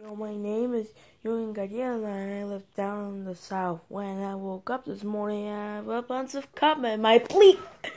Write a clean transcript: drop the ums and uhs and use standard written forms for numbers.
Yo, my name is Ewan Gadiel and I live down in the south. When I woke up this morning, I have a bunch of cum in my pleat.